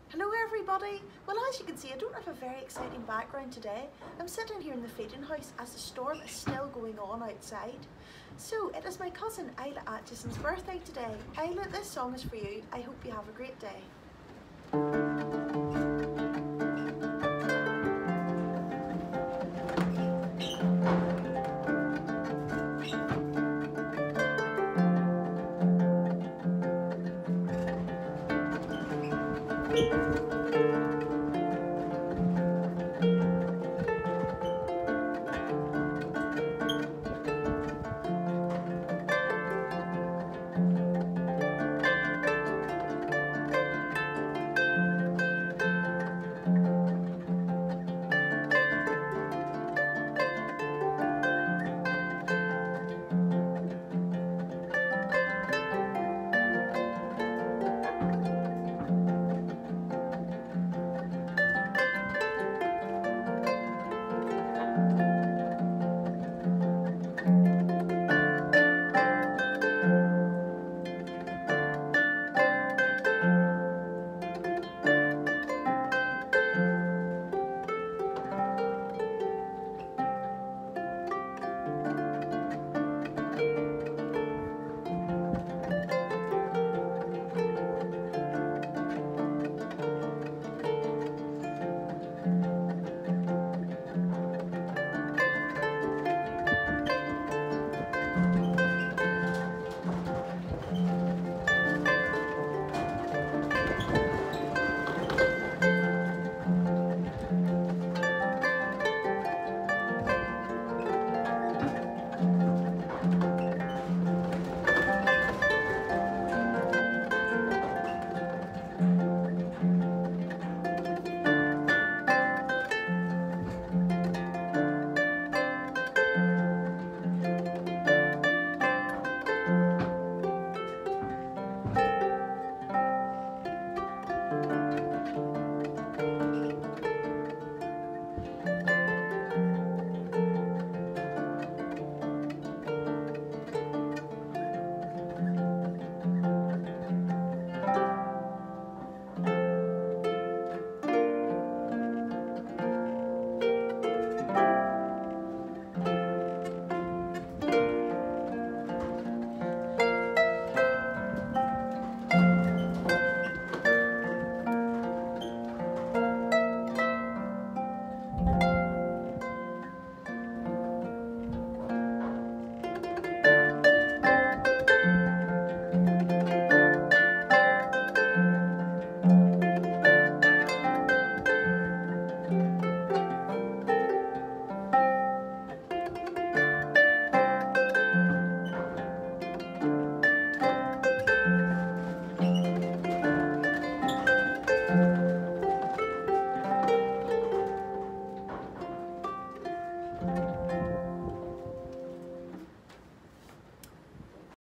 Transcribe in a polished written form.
Hello everybody! Well, as you can see, I don't have a very exciting background today. I'm sitting here in the feeding house as the storm is still going on outside. So it is my cousin Isla Acheson's birthday today. Isla, this song is for you. I hope you have a great day.